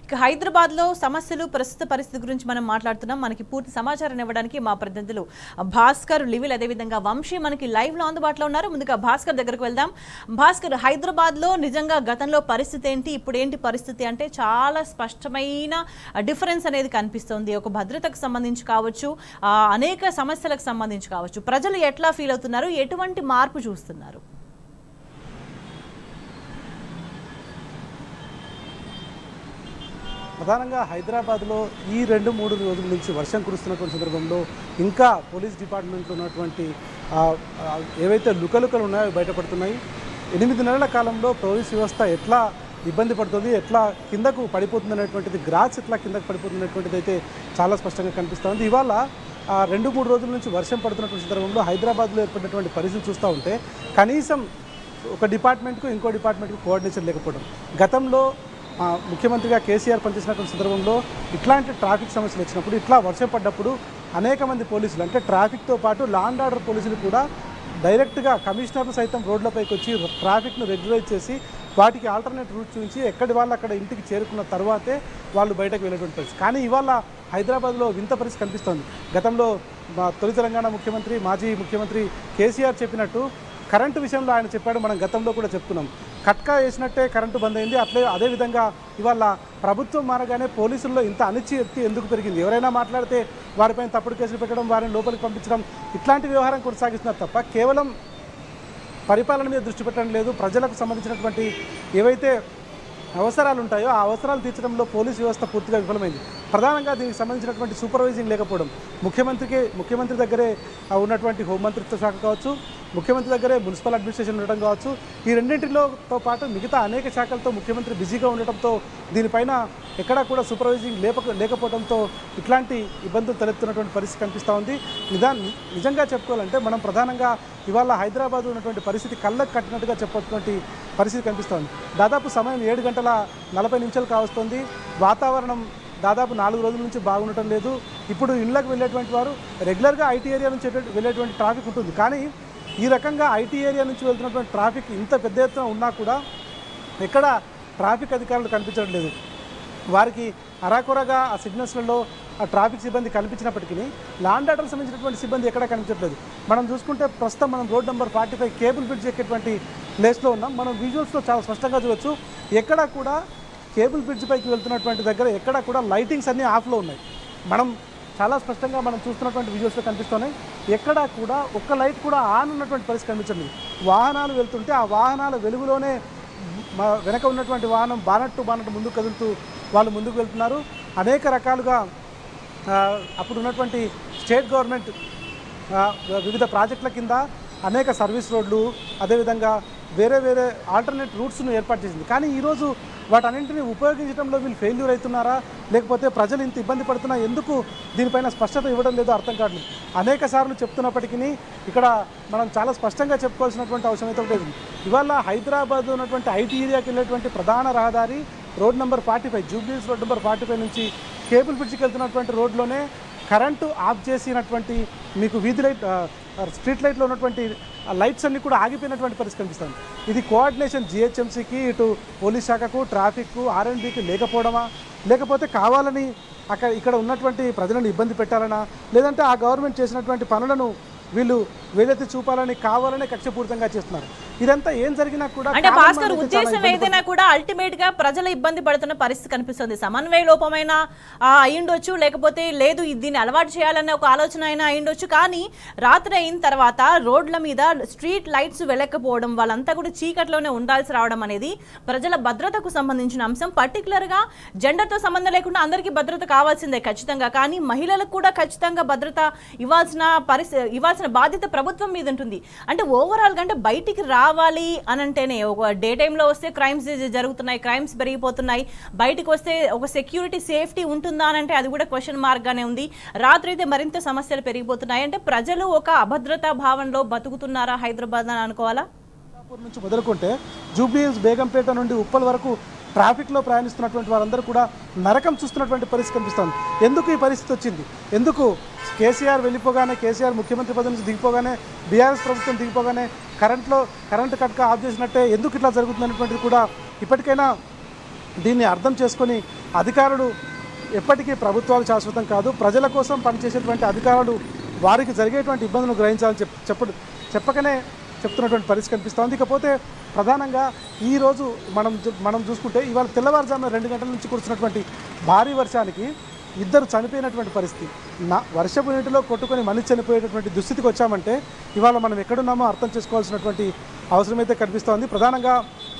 హైదరాబాద్లో సమస్యలు ప్రస్తుత పరిస్థితి గురించి మనం మాట్లాడుతున్నాం. మనకి పూర్తి సమాచారం ఇవ్వడానికి మా ప్రతినిధులు భాస్కర్, లివిల్ అదేవిధంగా వంశీ మనకి లైవ్లో అందుబాటులో ఉన్నారు. ముందుగా భాస్కర్ దగ్గరకు వెళ్దాం. భాస్కర్, హైదరాబాద్లో నిజంగా గతంలో పరిస్థితి ఏంటి, ఇప్పుడు ఏంటి పరిస్థితి అంటే చాలా స్పష్టమైన డిఫరెన్స్ అనేది కనిపిస్తుంది. ఒక భద్రతకు సంబంధించి కావచ్చు, అనేక సమస్యలకు సంబంధించి కావచ్చు, ప్రజలు ఎట్లా ఫీల్ అవుతున్నారు, ఎటువంటి మార్పు చూస్తున్నారు? ప్రధానంగా హైదరాబాద్లో ఈ 2-3 రోజుల నుంచి వర్షం కురుస్తున్నటువంటి సందర్భంలో ఇంకా పోలీస్ డిపార్ట్మెంట్లో ఉన్నటువంటి ఏవైతే లుకలుకలు ఉన్నాయో బయటపడుతున్నాయి. 8 నెలల కాలంలో పోలీస్ వ్యవస్థ ఎట్లా ఇబ్బంది పడుతుంది, ఎట్లా కిందకు పడిపోతుంది అనేటువంటిది, గ్రాస్ ఎట్లా కిందకు పడిపోతుంది అనేటువంటిది అయితే చాలా స్పష్టంగా కనిపిస్తుంది. ఇవాళ 2-3 రోజుల నుంచి వర్షం పడుతున్నటువంటి సందర్భంలో హైదరాబాద్లో ఏర్పడినటువంటి పరిస్థితి చూస్తూ ఉంటే కనీసం ఒక డిపార్ట్మెంట్కు ఇంకో డిపార్ట్మెంట్కు కోఆర్డినేషన్ లేకపోవడం. గతంలో ముఖ్యమంత్రిగా కేసీఆర్ పనిచేసినటువంటి సందర్భంలో ఇట్లాంటి ట్రాఫిక్ సమస్యలు వచ్చినప్పుడు, ఇట్లా వర్షం పడ్డప్పుడు అనేక మంది పోలీసులు, అంటే ట్రాఫిక్తో పాటు లా అండ్ ఆర్డర్ పోలీసులు కూడా డైరెక్ట్గా కమిషనర్లు సైతం రోడ్లపైకి వచ్చి ట్రాఫిక్ను రెగ్యులైజ్ చేసి వాటికి ఆల్టర్నేట్ రూట్ చూపించి ఎక్కడి వాళ్ళు అక్కడ ఇంటికి చేరుకున్న తర్వాతే వాళ్ళు బయటకు వెళ్ళేటువంటి పరిస్థితి. కానీ ఇవాళ హైదరాబాద్లో వింత పరిస్థితి కనిపిస్తోంది. గతంలో తొలి తెలంగాణ ముఖ్యమంత్రి, మాజీ ముఖ్యమంత్రి కేసీఆర్ చెప్పినట్టు కరెంటు విషయంలో ఆయన చెప్పాడు, మనం గతంలో కూడా చెప్తున్నాం. కట్కా వేసినట్టే కరెంటు బంద్ అయింది. అదేవిధంగా ఇవాళ ప్రభుత్వం మారగానే పోలీసుల్లో ఇంత అనిశ్చితి ఎందుకు పెరిగింది? ఎవరైనా మాట్లాడితే వారిపైన తప్పుడు కేసులు పెట్టడం, వారిని లోపలికి పంపించడం, ఇట్లాంటి వ్యవహారం కొనసాగిస్తున్నారు తప్ప కేవలం పరిపాలన మీద దృష్టి పెట్టడం లేదు. ప్రజలకు సంబంధించినటువంటి ఏవైతే అవసరాలు ఉంటాయో ఆ అవసరాలు తీర్చడంలో పోలీసు వ్యవస్థ పూర్తిగా విఫలమైంది. ప్రధానంగా దీనికి సంబంధించినటువంటి సూపర్వైజింగ్ లేకపోవడం, ముఖ్యమంత్రి దగ్గరే ఉన్నటువంటి హోంమంత్రిత్వ శాఖ కావచ్చు, ముఖ్యమంత్రి దగ్గరే మున్సిపల్ అడ్మినిస్ట్రేషన్ ఉండటం కావచ్చు, ఈ రెండింటితో పాటు మిగతా అనేక శాఖలతో ముఖ్యమంత్రి బిజీగా ఉండటంతో దీనిపైన ఎక్కడా కూడా సూపర్వైజింగ్ లేకపోవడంతో ఇట్లాంటి ఇబ్బందులు తలెత్తున్నటువంటి పరిస్థితి కనిపిస్తూ ఉంది. నిజంగా చెప్పుకోవాలంటే మనం ప్రధానంగా ఇవాళ హైదరాబాద్ ఉన్నటువంటి పరిస్థితి కళ్ళకు కట్టినట్టుగా చెప్పటువంటి పరిస్థితి కనిపిస్తోంది. దాదాపు సమయం 7:40 కావస్తుంది. వాతావరణం దాదాపు 4 రోజుల నుంచి బాగుండటం లేదు. ఇప్పుడు ఇళ్ళకు వెళ్ళేటువంటి వారు రెగ్యులర్గా ఐటీ ఏరియా నుంచి వెళ్ళేటువంటి ట్రాఫిక్ ఉంటుంది. కానీ ఈ రకంగా ఐటీ ఏరియా నుంచి వెళ్తున్నటువంటి ట్రాఫిక్ ఇంత పెద్ద ఎత్తున ఉన్నా కూడా ఎక్కడ ట్రాఫిక్ అధికారులు కనిపించడం లేదు. వారికి అరాకొరగా ఆ సిగ్నల్స్లలో ఆ ట్రాఫిక్ సిబ్బంది కనిపించినప్పటికీ లా అండ్ ఆర్డర్కి సంబంధించినటువంటి సిబ్బంది ఎక్కడా కనిపించట్లేదు. మనం చూసుకుంటే ప్రస్తుతం మనం రోడ్ నెంబర్ 45 కేబుల్ బ్రిడ్జ్ ఎక్కేటువంటి ప్లేస్లో ఉన్నాం. మనం విజువల్స్లో చాలా స్పష్టంగా చూడవచ్చు. ఎక్కడా కూడా కేబుల్ బ్రిడ్జ్ పైకి వెళ్తున్నటువంటి దగ్గర ఎక్కడా కూడా లైటింగ్స్ అన్నీ ఆఫ్లో ఉన్నాయి. మనం చాలా స్పష్టంగా మనం చూస్తున్నటువంటి విజువల్స్లో కనిపిస్తున్నాయి. ఎక్కడా కూడా ఒక్క లైట్ కూడా ఆన్ ఉన్నటువంటి పరిస్థితి కనిపించండి. వాహనాలు వెళ్తుంటే ఆ వాహనాల వెలుగులోనే వెనక ఉన్నటువంటి వాహనం బానట్టు ముందుకు కదులుతూ వాళ్ళు ముందుకు వెళ్తున్నారు. అనేక రకాలుగా అప్పుడు ఉన్నటువంటి స్టేట్ గవర్నమెంట్ వివిధ ప్రాజెక్టుల కింద అనేక సర్వీస్ రోడ్లు, అదేవిధంగా వేరే ఆల్టర్నేట్ రూట్స్ను ఏర్పాటు చేసింది. కానీ ఈరోజు వాటన్నింటినీ ఉపయోగించడంలో వీళ్ళు ఫెయిల్యూర్ అవుతున్నారా, లేకపోతే ప్రజలు ఇంత ఇబ్బంది పడుతున్నా ఎందుకు దీనిపైన స్పష్టత ఇవ్వడం లేదో అర్థం కావట్లేదు. అనేక సార్లు చెప్తున్నప్పటికీ ఇక్కడ మనం చాలా స్పష్టంగా చెప్పుకోవాల్సినటువంటి అవసరం అయితే ఉంటుంది. ఇవాళ హైదరాబాద్ ఉన్నటువంటి ఐటీ ఏరియాకి వెళ్ళేటువంటి ప్రధాన రహదారి road number 45, Jubilee Hills road number 45 నుంచి కేబుల్ బ్రిడ్జ్కి వెళ్తున్నటువంటి రోడ్లోనే కరెంటు ఆఫ్ చేసినటువంటి మీకు వీధి లైట్, స్ట్రీట్ లైట్లో ఉన్నటువంటి లైట్స్ అన్నీ కూడా ఆగిపోయినటువంటి పరిస్థితి కనిపిస్తుంది. ఇది కోఆర్డినేషన్ జిహెచ్ఎంసీకి, ఇటు పోలీస్ శాఖకు, ట్రాఫిక్కు, ఆర్ఎండ్బికి లేకపోవడమా, లేకపోతే కావాలని ఇక్కడ ఉన్నటువంటి ప్రజలను ఇబ్బంది పెట్టాలనా, లేదంటే ఆ గవర్నమెంట్ చేసినటువంటి పనులను వీళ్ళు వేలెత్తి చూపాలని కావాలనే కక్షపూరితంగా చేస్తున్నారు. ఇదంతా ఏం జరిగినా కూడా అంటే భాస్కర్ ఉద్దేశం ఏదైనా కూడా అల్టిమేట్ గా ప్రజలు ఇబ్బంది పడుతున్న పరిస్థితి కనిపిస్తుంది. సమన్వయ లోపమైన అయ్యుండొచ్చు, లేకపోతే లేదు దీన్ని అలవాటు చేయాలనే ఒక ఆలోచన అయినా అయ్యుండొచ్చు. కానీ రాత్రి అయిన తర్వాత రోడ్ల మీద స్ట్రీట్ లైట్స్ వెళ్ళకపోవడం, వాళ్ళంతా కూడా చీకట్లోనే ఉండాల్సి రావడం అనేది ప్రజల భద్రతకు సంబంధించిన అంశం. పర్టికులర్ గా జెండర్ తో సంబంధం లేకుండా అందరికీ భద్రత కావాల్సిందే ఖచ్చితంగా. కానీ మహిళలకు కూడా ఖచ్చితంగా భద్రత ఇవ్వాల్సిన బాధ్యత ప్రభుత్వం మీద ఉంటుంది. అంటే ఓవరాల్ గా అంటే బయటికి రావాలి అని అంటేనే ఒక డే టైంలో వస్తే క్రైమ్స్ జరుగుతున్నాయి, క్రైమ్స్ పెరిగిపోతున్నాయి. బయటకు వస్తే ఒక సెక్యూరిటీ సేఫ్టీ ఉంటుందా అని అంటే అది కూడా క్వశ్చన్ మార్క్ గానే ఉంది. రాత్రి అయితే మరింత సమస్యలు పెరిగిపోతున్నాయి. అంటే ప్రజలు ఒక అభద్రతా భావంలో బతుకుతున్నారా హైదరాబాద్ అని అనుకోవాలా? నుంచి మొదలుకుంటే జూబ్లీహిల్స్, బేగంపేట నుండి ఉప్పల్ వరకు ట్రాఫిక్లో ప్రయాణిస్తున్నటువంటి వారందరూ కూడా నరకం చూస్తున్నటువంటి పరిస్థితి కనిపిస్తుంది. ఎందుకు ఈ పరిస్థితి వచ్చింది? ఎందుకు కేసీఆర్ వెళ్ళిపోగానే, కేసీఆర్ ముఖ్యమంత్రి పదవి నుంచి దిగిపోగానే, బీఆర్ఎస్ ప్రభుత్వం దిగిపోగానే కరెంటు కట్క ఆఫ్ చేసినట్టే ఎందుకు ఇట్లా జరుగుతుంది అనేటువంటిది కూడా ఇప్పటికైనా దీన్ని అర్థం చేసుకొని అధికారులు ఎప్పటికీ ప్రభుత్వాలు శాశ్వతం కాదు, ప్రజల కోసం పనిచేసేటువంటి అధికారులు వారికి జరిగేటువంటి ఇబ్బందులను గ్రహించాలని చెప్పకనే చెప్తున్నటువంటి పరిస్థితి కనిపిస్తోంది. ఇకపోతే ప్రధానంగా ఈరోజు మనం చూసుకుంటే ఇవాళ తెల్లవారుజామున 2 గంటల నుంచి కురుస్తున్నటువంటి భారీ వర్షానికి ఇద్దరు చనిపోయినటువంటి పరిస్థితి. వర్షపు నీటిలో కొట్టుకొని మనిషి చనిపోయేటటువంటి దుస్థితికి వచ్చామంటే ఇవాళ మనం ఎక్కడున్నామో అర్థం చేసుకోవాల్సినటువంటి అవసరమైతే కనిపిస్తోంది. ప్రధానంగా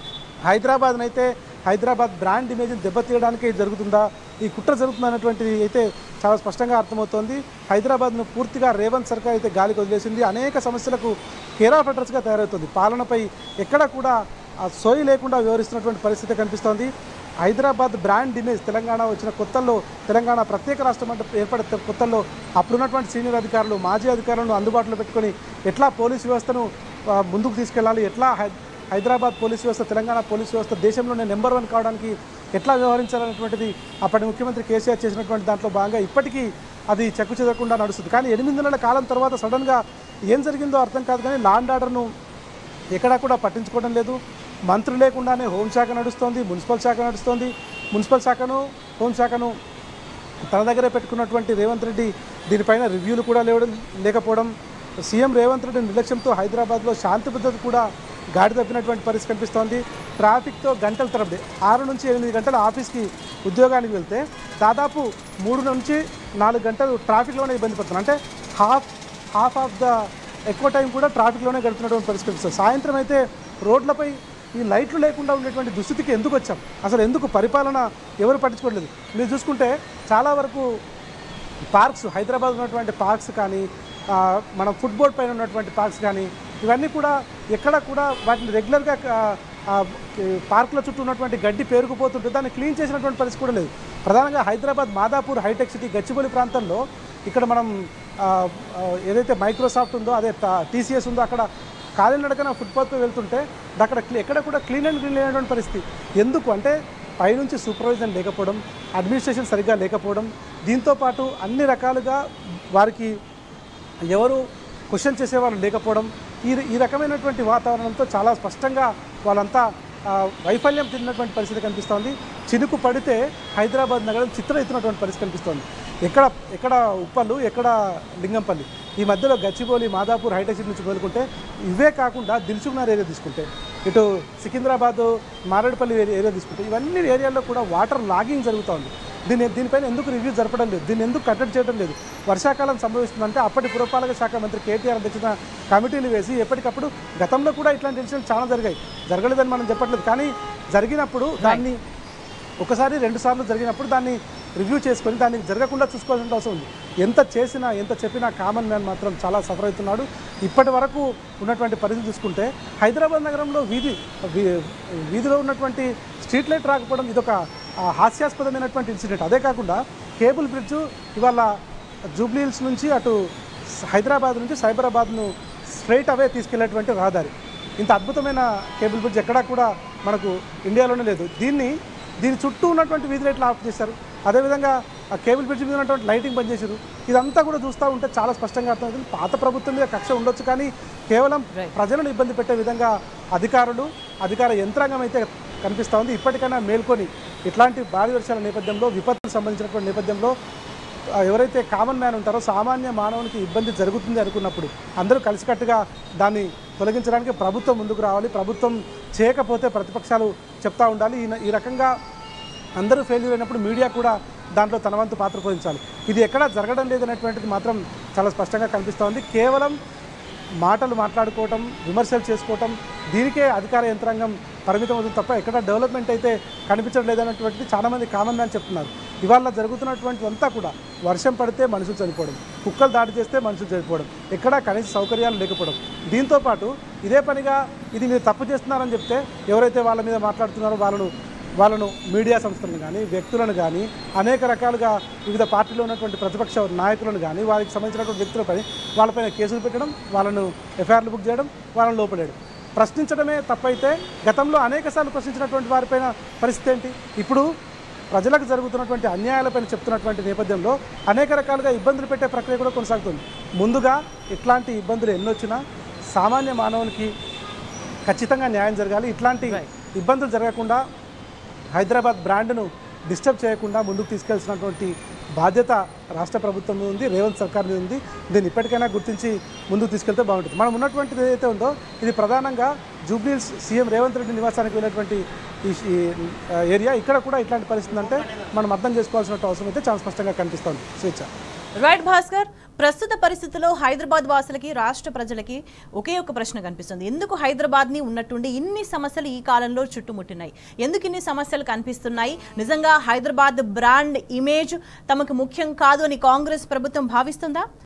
హైదరాబాద్ బ్రాండ్ ఇమేజ్ని దెబ్బతీయడానికే జరుగుతుందా, ఈ కుట్ర జరుగుతుందన్నటువంటిది అయితే చాలా స్పష్టంగా అర్థమవుతోంది. హైదరాబాద్ను పూర్తిగా రేవంత్ సర్కార్ అయితే గాలికి వదిలేసింది. అనేక సమస్యలకు కేర్ ఆఫ్ అడ్రస్గా తయారవుతుంది. పాలనపై ఎక్కడ కూడా సోయి లేకుండా వ్యవహరిస్తున్నటువంటి పరిస్థితి కనిపిస్తోంది. హైదరాబాద్ బ్రాండ్ ఇమేజ్ తెలంగాణ వచ్చిన కొత్తల్లో, తెలంగాణ ప్రత్యేక రాష్ట్రం అంటే ఏర్పడే కొత్తల్లో అప్పుడున్నటువంటి సీనియర్ అధికారులు, మాజీ అధికారులను అందుబాటులో పెట్టుకొని ఎట్లా పోలీసు వ్యవస్థను ముందుకు తీసుకెళ్లాలి, ఎట్లా హైదరాబాద్ పోలీస్ వ్యవస్థ, తెలంగాణ పోలీస్ వ్యవస్థ దేశంలోనే నెంబర్ 1 కావడానికి ఎట్లా వ్యవహరించాలనేటువంటిది అప్పటి ముఖ్యమంత్రి కేసీఆర్ చేసినటువంటి దాంట్లో భాగంగా ఇప్పటికీ అది చెక్కు చెదరకుండా నడుస్తుంది. కానీ 8 నెలల కాలం తర్వాత సడన్గా ఏం జరిగిందో అర్థం కాదు. కానీ లా అండ్ ఆర్డర్ను ఎక్కడా కూడా పట్టించుకోవడం లేదు. మంత్రి లేకుండానే హోంశాఖ నడుస్తోంది, మున్సిపల్ శాఖ నడుస్తోంది. మున్సిపల్ శాఖను, హోంశాఖను తన దగ్గరే పెట్టుకున్నటువంటి రేవంత్ రెడ్డి దీనిపైన రివ్యూలు కూడా లేకపోవడం, సీఎం రేవంత్ రెడ్డి నిర్లక్ష్యంతో హైదరాబాద్లో శాంతి భద్రత కూడా గాడి తప్పినటువంటి పరిస్థితి కనిపిస్తోంది. ట్రాఫిక్తో గంటల తరబడి 6 నుంచి 8 గంటల ఆఫీస్కి ఉద్యోగానికి వెళ్తే దాదాపు 3 నుంచి 4 గంటలు ట్రాఫిక్లోనే ఇబ్బంది పడుతున్నాం. అంటే హాఫ్ ఆఫ్ ద ఎక్కువ టైం కూడా ట్రాఫిక్లోనే గడుపుతున్నటువంటి పరిస్థితి కనిపిస్తుంది. సాయంత్రం అయితే రోడ్లపై ఈ లైట్లు లేకుండా ఉండేటువంటి దుస్థితికి ఎందుకు వచ్చాం, అసలు ఎందుకు పరిపాలన ఎవరు పట్టించుకోవట్లేదు. మీరు చూసుకుంటే చాలా వరకు పార్క్స్, హైదరాబాద్ ఉన్నటువంటి పార్క్స్ కానీ, మన ఫుట్బోర్డ్ పైన ఉన్నటువంటి పార్క్స్ కానీ, ఇవన్నీ కూడా ఎక్కడ కూడా వాటిని రెగ్యులర్గా పార్కుల చుట్టూ ఉన్నటువంటి గడ్డి పేరుకుపోతుంటే దాన్ని క్లీన్ చేసినటువంటి పరిస్థితి కూడా లేదు. ప్రధానంగా హైదరాబాద్ మాదాపూర్ హైటెక్ సిటీ గచ్చిబౌలి ప్రాంతంలో ఇక్కడ మనం ఏదైతే మైక్రోసాఫ్ట్ ఉందో, అదే టీసీఎస్ ఉందో, అక్కడ కాలినడకన ఫుట్పాత్పై వెళ్తుంటే అక్కడ ఎక్కడ కూడా క్లీన్ అయినటువంటి పరిస్థితి. ఎందుకు అంటే పైనుంచి సూపర్విజన్ లేకపోవడం, అడ్మినిస్ట్రేషన్ సరిగ్గా లేకపోవడం, దీంతోపాటు అన్ని రకాలుగా వారికి ఎవరు క్వశ్చన్ చేసేవాళ్ళు లేకపోవడం, ఈ రకమైనటువంటి వాతావరణంతో చాలా స్పష్టంగా వాళ్ళంతా వైఫల్యం తిన్నటువంటి పరిస్థితి కనిపిస్తోంది. చినుకు పడితే హైదరాబాద్ నగరం చిత్రహిస్తున్నటువంటి పరిస్థితి కనిపిస్తోంది. ఎక్కడ ఉప్పల్లు, ఎక్కడ లింగంపల్లి, ఈ మధ్యలో గచ్చిబౌలి, మాదాపూర్ హైటెక్ సిటీ నుంచి మొదలుకుంటే ఇవే కాకుండా దిల్సుఖ్నగర్ ఏరియా తీసుకుంటే, ఇటు సికింద్రాబాద్, మారేడుపల్లి ఏరియా తీసుకుంటే ఇవన్నీ ఏరియాల్లో కూడా వాటర్ లాగింగ్ జరుగుతోంది. దీనిపైన ఎందుకు రివ్యూ జరపడం లేదు, దీన్ని ఎందుకు కట్టడి చేయడం లేదు? వర్షాకాలం సంభవిస్తుందంటే అప్పటి పురపాలక శాఖ మంత్రి కేటీఆర్ అధ్యక్షతన కమిటీలు వేసి ఎప్పటికప్పుడు, గతంలో కూడా ఇట్లాంటి ఇన్సిడెంట్స్ చాలా జరిగాయి, జరగలేదని మనం చెప్పట్లేదు, కానీ జరిగినప్పుడు దాన్ని ఒకసారి 2 సార్లు జరిగినప్పుడు దాన్ని రివ్యూ చేసుకొని దాన్ని జరగకుండా చూసుకోవాల్సిన అవసరం ఉంది. ఎంత చేసినా ఎంత చెప్పినా కామన్ మ్యాన్ మాత్రం చాలా సఫర్ అవుతున్నాడు. ఇప్పటి వరకు ఉన్నటువంటి పరిస్థితి చూసుకుంటే హైదరాబాద్ నగరంలో వీధిలో ఉన్నటువంటి స్ట్రీట్ లైట్ రాకపోవడం ఇదొక హాస్యాస్పదమైనటువంటి ఇన్సిడెంట్. అదే కాకుండా కేబుల్ బ్రిడ్జు ఇవాళ జూబ్లీ హిల్స్ నుంచి అటు హైదరాబాద్ నుంచి సైబరాబాద్ను స్ట్రైట్ అవే తీసుకెళ్లేటువంటి రహదారి, ఇంత అద్భుతమైన కేబుల్ బ్రిడ్జ్ ఎక్కడా కూడా మనకు ఇండియాలోనే లేదు. దీని చుట్టూ ఉన్నటువంటి వీధి లైట్లు ఆఫ్ చేశారు. అదేవిధంగా ఆ కేబుల్ బ్రిడ్జ్ మీద ఉన్నటువంటి లైటింగ్ బంద్ చేశారు. ఇదంతా కూడా చూస్తూ ఉంటే చాలా స్పష్టంగా అర్థమవుతుంది. పాత ప్రభుత్వం మీద కక్ష ఉండొచ్చు, కానీ కేవలం ప్రజలను ఇబ్బంది పెట్టే విధంగా అధికార యంత్రాంగం అయితే కనిపిస్తూ ఉంది. ఇప్పటికైనా మేల్కొని ఇట్లాంటి భారీ వర్షాల నేపథ్యంలో, విపత్తుకు సంబంధించినటువంటి నేపథ్యంలో ఎవరైతే కామన్ మ్యాన్ ఉంటారో, సామాన్య మానవునికి ఇబ్బంది జరుగుతుంది అనుకున్నప్పుడు అందరూ కలిసికట్టుగా దాన్ని తొలగించడానికి ప్రభుత్వం ముందుకు రావాలి. ప్రభుత్వం చేయకపోతే ప్రతిపక్షాలు చెప్తూ ఉండాలి. ఈ రకంగా అందరూ ఫెయిల్యూర్ అయినప్పుడు మీడియా కూడా దాంట్లో తన వంతు పాత్ర పోషించాలి. ఇది ఎక్కడా జరగడం లేదనేటువంటిది మాత్రం చాలా స్పష్టంగా కనిపిస్తోంది. కేవలం మాటలు మాట్లాడుకోవటం, విమర్శలు చేసుకోవటం, దీనికే అధికార యంత్రాంగం పరిమితం అవుతుంది తప్ప ఎక్కడ డెవలప్మెంట్ అయితే కనిపించడం లేదన్నటువంటిది చాలామంది కామన్ మ్యాన్ చెప్తున్నారు. ఇవాళ జరుగుతున్నటువంటిదంతా కూడా వర్షం పడితే మనుషులు చనిపోవడం, కుక్కలు దాడి చేస్తే మనుషులు చనిపోవడం, ఎక్కడా కనీస సౌకర్యాలు లేకపోవడం, దీంతోపాటు ఇదే పనిగా ఇది మీరు తప్పు చేస్తున్నారని చెప్తే ఎవరైతే వాళ్ళ మీద మాట్లాడుతున్నారో వాళ్ళను మీడియా సంస్థలను కానీ, వ్యక్తులను కానీ, అనేక రకాలుగా వివిధ పార్టీలో ఉన్నటువంటి ప్రతిపక్ష నాయకులను కానీ, వారికి సంబంధించినటువంటి వ్యక్తులపై వాళ్ళపైన కేసులు పెట్టడం, వాళ్ళను ఎఫ్ఐఆర్లు బుక్ చేయడం, వాళ్ళని లోపలేయడం, ప్రశ్నించడమే తప్పైతే గతంలో అనేకసార్లు ప్రశ్నించినటువంటి వారిపైన పరిస్థితి ఏంటి? ఇప్పుడు ప్రజలకు జరుగుతున్నటువంటి అన్యాయాలపైన చెప్తున్నటువంటి నేపథ్యంలో అనేక రకాలుగా ఇబ్బందులు పెట్టే ప్రక్రియ కూడా కొనసాగుతుంది. ముందుగా ఇట్లాంటి ఇబ్బందులు ఎన్నొచ్చినా సామాన్య మానవునికి ఖచ్చితంగా న్యాయం జరగాలి. ఇట్లాంటి ఇబ్బందులు జరగకుండా హైదరాబాద్ బ్రాండ్ను డిస్టర్బ్ చేయకుండా ముందుకు తీసుకెళ్తున్నటువంటి బాధ్యత రాష్ట్ర ప్రభుత్వం మీద ఉంది, రేవంత్ సర్కార్ మీద ఉంది. దీన్ని ఇప్పటికైనా గుర్తించి ముందుకు తీసుకెళ్తే బాగుంటుంది. మనం ఉన్నటువంటిది ఏదైతే ఉందో ఇది ప్రధానంగా జూబ్లీహిల్స్ సీఎం రేవంత్ రెడ్డి నివాసానికి వెళ్ళేటువంటి ఈ ఏరియా. ఇక్కడ కూడా ఇట్లాంటి పరిస్థితి అంటే మనం అర్థం చేసుకోవాల్సిన అవసరం అయితే చాలా స్పష్టంగా కనిపిస్తుంది. స్వేచ్ఛ. రైట్ భాస్కర్, ప్రస్తుత పరిస్థితుల్లో హైదరాబాద్ వాసులకి రాష్ట్ర ప్రజలకి ఒకే ఒక ప్రశ్న కనిపిస్తుంది. ఎందుకు హైదరాబాద్ని ఉన్నట్టుండి ఇన్ని సమస్యలు ఈ కాలంలో చుట్టుముట్టినాయి? ఎందుకు ఇన్ని సమస్యలు కనిపిస్తున్నాయి? నిజంగా హైదరాబాద్ బ్రాండ్ ఇమేజ్ తమకు ముఖ్యం కాదు అని కాంగ్రెస్ ప్రభుత్వం భావిస్తుందా?